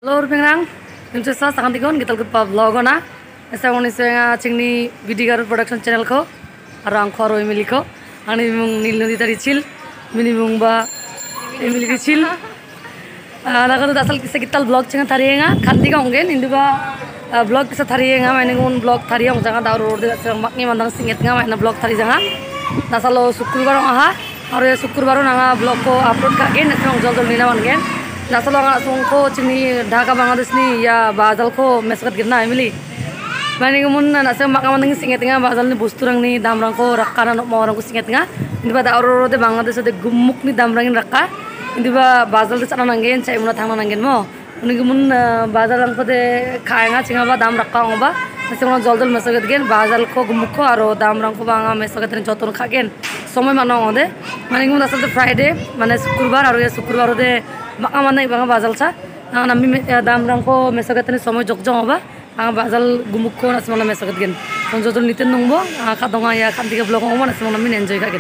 Lor pengrang, ini saya sangat ikon kita ke vlog na. Saya mau niscaya cingni video production channel ko, orang khoro Emily ko. Ani mung nil nadi tadi cil, mini mung ba Emily kecil. Laga tu dasal kisah kita vlog cingga tarienga, kanti ka ongen, ini ba vlog kisah tarienga, main ngun vlog tarieng jangan daur urut dasal makni mandang singet nga, main vlog tari jangan. Dasal lo syukur baru aha, hari syukur baru nanga vlog ko upload kagen, nesong jol nila mangen. Dasal orang sungko cini Dhaka Bangladesh ni ya bazal ko meskat girna Emily. Mani kemun nasi makan manting singet nga bazal ni busturang ni damrang ko rakana nok mau orang ko singet nga. Ini pada orang de Bangladesh de gemuk ni damrangin rakka. Ini ba bazal de sana nanggen cai muna thang nanggen mo. Ini kemun bazal lang ko de kaya nga cinga ba dam rakka ngo ba. Nasi orang jol meskat gen bazal ko gemuk ko aro damrang ko banga meskat ni jotor kagen. Somai mana ngode. Mani kemun dasal de Friday mana Syukurbar aro ya Syukurbar de Maka mana ibang bazal sa, ang nami damrang ko mesagat ni somoy jogjong ba, ang bazal gumuk ko nas mga mesagat gen. Kung jodol nitin nung bo, kadong ya kanti ka vlog ko nas mga nami enjoy ka gen.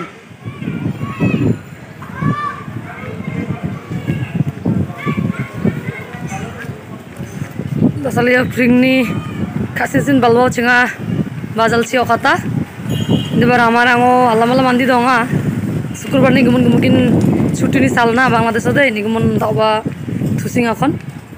Dasal ya pring ni kasisin balwo cinga bazal si okata. Di bar amara ngo alam mandi donga. Syukurbar ni gumukin ছুটি নি চাল না বাংলাদেশ দে নিগমন তাওবা থুসিং এখন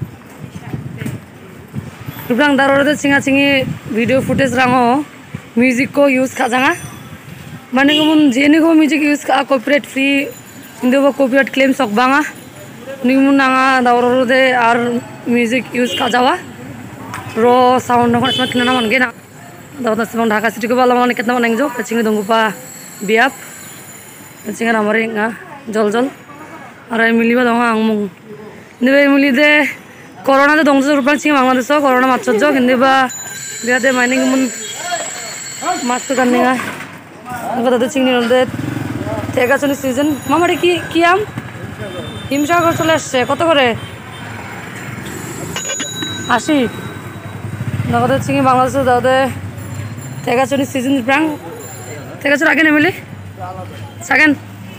রুবরাং দাররে চিঙা চিঙি video footage রাঙো মিউজিক को यूज खाजांगा माने गुमन जेनि को म्यूजिक यूज का कॉपीराइट फ्री इंदो कॉपीराइट क्लेम सकबांगा निगमन नांगा दावरो दे आर म्यूजिक यूज खाजावा रो साउंड न खसमा किना मनगे ना दावता सिबां ढाका सिटी को बाला माने केतना मनंगजो चिंग दंगुपा बियाप चिंगा रामरेंगा जल जल और Emily ba dong ang mung ini ba Emily de corona de dong rupan cing Bangladesh corona macet jo hindi ba dia de mining mun master kan ninga angka de cing ni de tega chuni season mama re ki am himsa kor chole asche কত করে 80 নগদ cing Bangladesh দাও de tega chuni season prang tega chur agen Emily second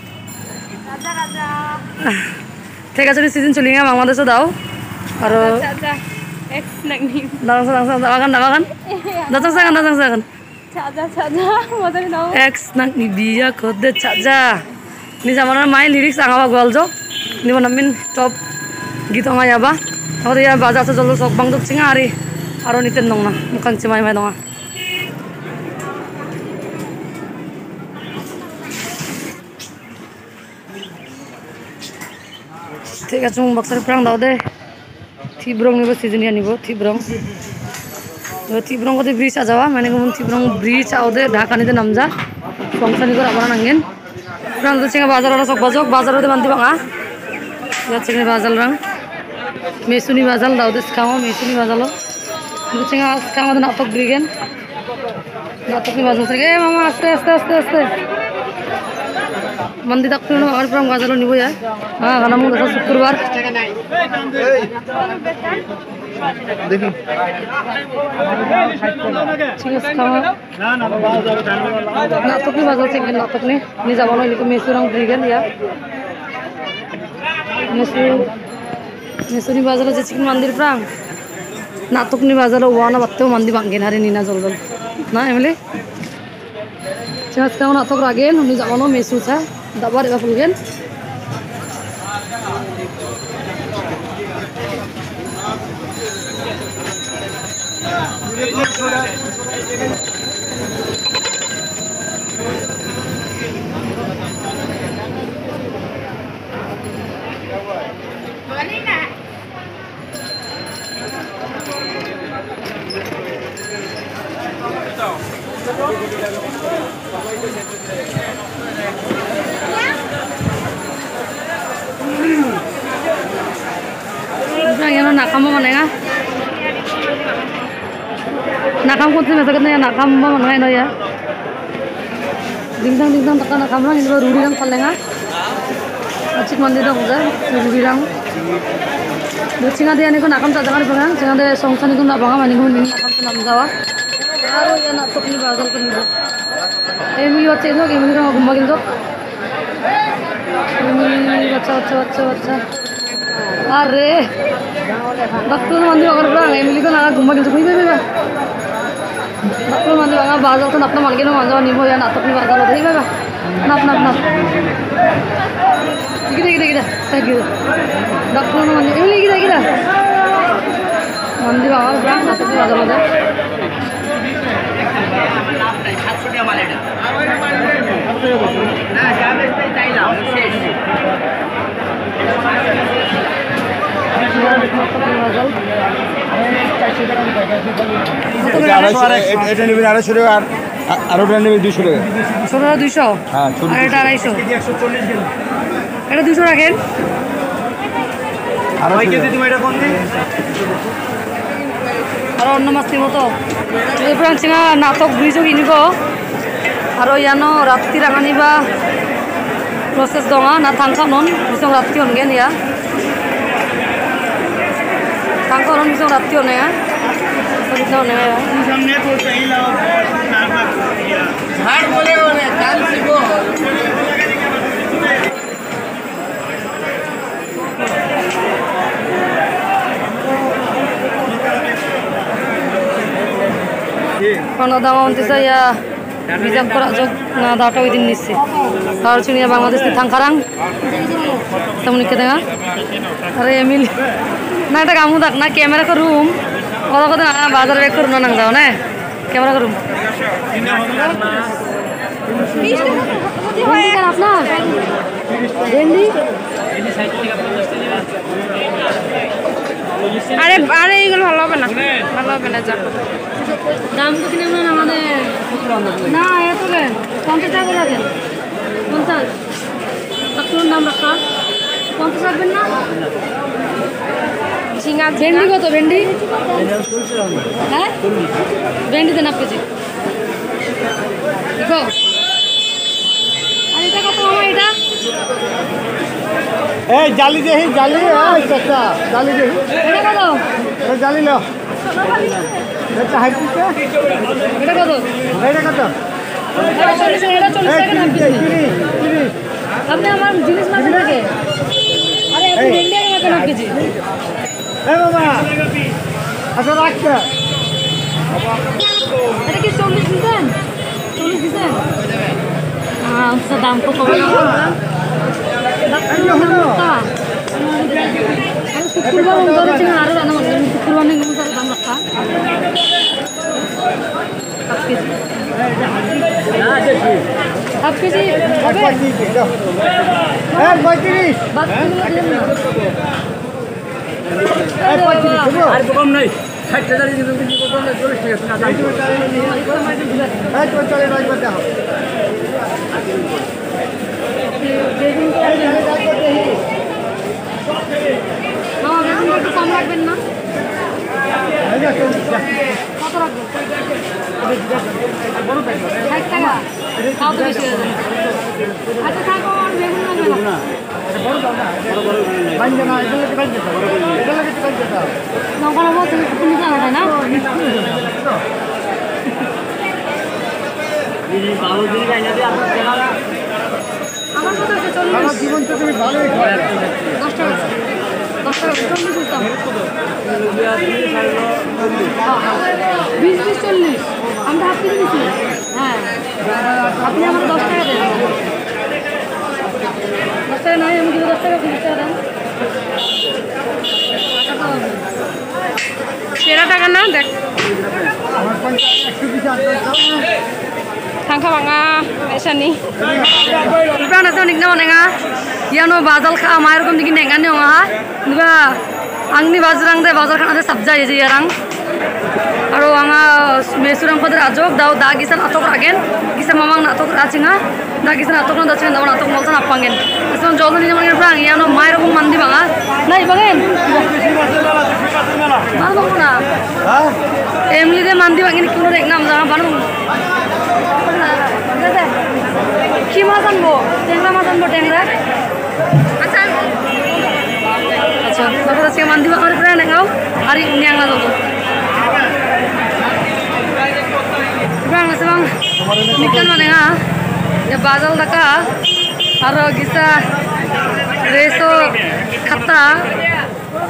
Tega chuni season chulinga Bangladesh daw aro X nagni dang dawakan datang sangan chaja modari daw X nagni biya khode chaja ni zamana mai lyrics angaba goljo ni bonamin top gito nga yaba aro ya baza sa jolo sok bang dok singari aro niten nong na mukan chimai mai donga ঠিক আছে মু বক্সর প্রাং দাও দে থিব্রং নিব season ইয়া নিব থিব্রং কতে bridge আ যাওয়া মানে কোন থিব্রং ব্রিজ আও দে ঢাকা নিতে নামজা সংসানি করে আবার নাঙ্গেন প্রাং তো চিঙ্গা বাজার ওরা সব বাজক বাজারে দে বান্তি বাঙা ইয়া চিঙ্গা বাজাল রাং মেসুনি বাজাল দাও দে খাও মেসুনি বাজালো কিন্তু চিঙ্গা খাও দে নাটক ব্রিগেন নাটক নি বাজাল থেকে এ মামা আস্তে আস্তে আস্তে আস্তে मंदिर तक फिर और प्रम गाजर निबो या हां गाना मु दस शुक्रवार देखी चिंगस खावा ना तो की बाजल से ना तक ने नि जाबानो लिको मेसुरंग ब्रिगेन या मेसुनी बाजल से चिकन मंदिर प्रम ना तो नि बाजल वाना बत्तो मंदिर बांगेन हारे नीना जल जल ना एमले चिंगस खावा ना तो रागेन नि जाबानो मेसु था dapat apa pulgen yang nakam mana ya? Nakam kau tu macam mana ya? Nakam mana ini ya? Dingdang takkan nakam lah. Ini baru ruri rang palenga. Acik mandi dah udah ruri rang. Bucinga dia ni kau nakam tak jangan dipegang. Jangan dia songsan itu nak bangga. Mani kau ni nakam tu nam jawa. Aru ya nak tu ni bazal kan ni. Emily baca itu, Emily orang gumbagin tu. Emily baca. Are, bakal mandi agar berang, Emily kan agak gumak gitu, bisa. Bakal mandi agar bazar kan apna malgin manja nih, mau ya natok nih bazar loh, bisa. Nap. Gila, saya gitu. Bakal mandi, Emily gila. Mandi agar berang, natok nih bazar loh. এটা নেবেন 250 টাকা আর ওটা নেবেন 200 টাকা। ছোটটা 200 হ্যাঁ আর এটা 250 এটা 200 রাখেন আর কয় কেজি তুমি এটা কোন দিন আর অন্য মাছ নিব তো এরপর চিঙা নাটক ব্রিজও কিনিব আর ইয়ানো রাত্রি রাঙানিবা প্রসেস দঙা না থাংখা নন বিসং রাত্রি হনগেন ইয়া থাংখা নন বিসং রাত্রি হনে বিসং হনে সামনে তো চাইলা ঝাড় বলে কাল SIBO Kalau dalam nanti saya bisa kerajok na data within nisi. Kalau cuma Bangladesh di Thangkarang, temen kita dengar. Are Emil, na itu kamu tak na kamera ke room. Kalau kau na bazar bek ke room nang jauh na, kamera ke room. Ini kan apa? Dendi? Are eagle halo bena jak. দাম তো কিনে না আমাদের না এত রে 50 টাকা করে দেন 50 কতর দাম রাখা 50 রাখবেন না ঝিঙা ভেন্ডি কত ভেন্ডি হ্যাঁ ভেন্ডি দেন আপনি জি দেখো আর এটা কত মামা এটা এই জালি দেহি জালি এই চাচা জালি দেহি এটা কত এই জালি নাও এটা হাইপিছে এটা কত এটা কত এটা 40 টাকা দাম আপনি আমার জিনিস না থাকে আরে আপনি ইন্ডিয়ান মতন আপনি জি এই বাবা আচ্ছা রাখতে এটা কি 40 দিবেন 40 দিবেন আচ্ছা দাম কত হবে শুক্রবার অন্তরে ছিল আরো রান্না করবে শুক্রবার নিয়ে দাম রাখা হাফ কেজি হবে আর তো কম নাই 60 টাকা দিয়ে তুমি কত 40 টাকা চলে নয় কথা একটু কম রাখবেন না কত রাখবেন 60 টাকা তাও তো বেশি হয়ে যাবে আচ্ছা থাকো আর বেগুন লাগবে না নকল বলতে তুমি জানো তাই না আমার কথা 40 জীবন তো তুমি ভালোই 10 টাকা 10 টাকা 40 দিতাম 20 40 আমরা হাফ কেজি দিচ্ছি হ্যাঁ আপনি আমার 10 টাকা দেন 10 টাকা নয় আমি 10 টাকা 20 টাকা দেন তেরো টাকা না দেখ Thangka banga esani. Rupiah nasi nik nama nenga, ya no bazal kah mayar kom dikin nengan nih onga, nuba angni bazarang deh bazar kan ada sabja aja jarang. Aro anga mesurang pada rajok, dau dagisan atok ragen, gisan mamang atok racinga, dagisan atok nang dacinga, dau atok moltan apangen. Isman jodoh nih nama rupiah, ya no mayar kom mandi banga, naik bangen. Mana bang mana? Emily deh mandi bangin kuno dek nam jangan panu. কি মাছ আনবো ট্যাংরা মাছ আনবো ট্যাংরা আচ্ছা আচ্ছা তারপর আজকে মান দিবা আমার প্রায় নেগাও আর ন্যাংলা দেবো প্রায় আছে বাং নিকাল মানে না বাজাল টাকা আর গিসা রেসো খাতা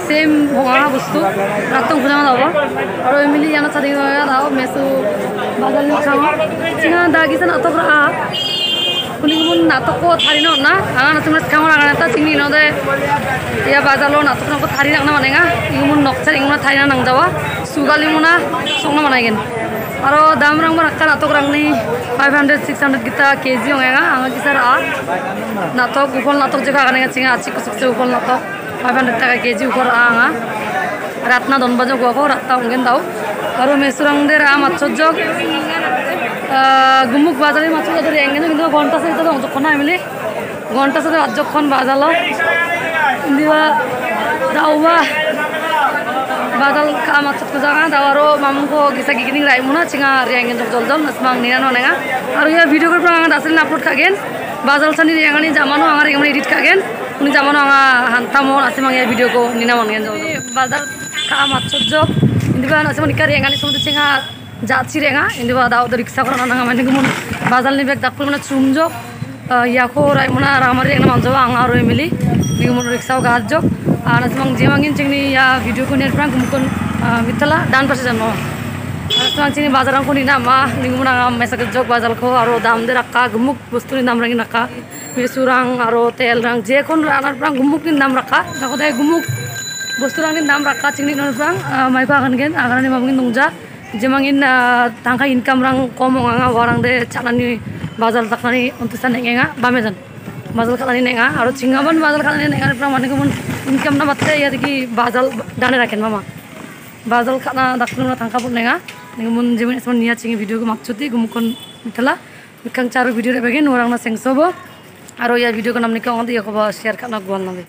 सेम होगा वस्तु रातों खुला दावा और मिली याना चादी होगा दाव मेसु बादल में खाओ चिंगा दागी से नाटक रहा कुनी मुन नाटक को थारी ना आना तुमने खाओ ना ता चिंगी ना दे या बादल लो नाटक ना को थारी ना मानेगा इमुन नक्सर इमुन थारी ना नंग जावा सुगाली मुना सोंग ना मानेगेन और दाम रंग मरक्का नाटक रंग नी 500 600 kita kg होगा आंगा किसर आ नाटक ऊपर नाटक जगह करने का चिंगा अच्छी कुछ ऊपर नाटक 500 টাকা কেজি উপর আঙা রাতনা দনবাজো গো রাতটা উঙ্গেন দাও আর মেসুরাংদের মাছজক গুমুক বাজারে মাছ ধরে এঙ্গেন কিন্তু ঘন্টা সাথে তো যখন আইমিলি ঘন্টা সাথে যখন বাজালো দিবা দাওবা বাজাল কা মাছ তো জাগা দাওয়ারো মামুকো গিসা গিগিনি রাইমুনা চিঙা রিয়াঙ্গেন জল জল নাসমাং নিনা ননেগা আর ইয়া ভিডিও করে আঙা দাসিল আপলোড কাগেন বাজাল সানি রিয়াঙ্গানি জামানো আঙা রিয়াঙ্গানি এডিট কাগেন उन्हीं जामानो आंगा hantamon asih mangi video ko nina mangian jauh. Bazar ka macet jok, ini bahan asih mangi kari engani semua cenga jatsi renga, ini bahan daud dari kisah korang nanga mandi kumun bazar ni bek dakpul mana cum jok, ya ko rai mana ramari engna manjo anga aro emili, ni kumun riksa gas jok, asih mangi jemangin cengni ya video ko ner prang kumun mitala dan pasti jano. Asih mangi cengni bazar angko nina mah, ni kumun anga mesak jok bazar ko aro dam der akka gemuk bostu ni dam rangi nakka. Surang aro tel rang je kon ranar prang gumuk ni nam rakha nako dai gumuk bostu rang ni nam rakha chingni non prang mai ko akan gen agan ni mamungin nungja jemangin tangka income rang komong anga warang de chalani bazar takani untusan nenga bamejan bazar kalani nenga aro chingaban bazar kalani nenga prang mane kumun income na batte ya ki bazar dane raken mama bazar kana dakna tangka pun nenga ningumun jemun esman niya chingi video ko makchuti gumukon mitala mikang charu video re bagen orang na sengsobo aro ya video ko namni ko andi ko share kana guan nabe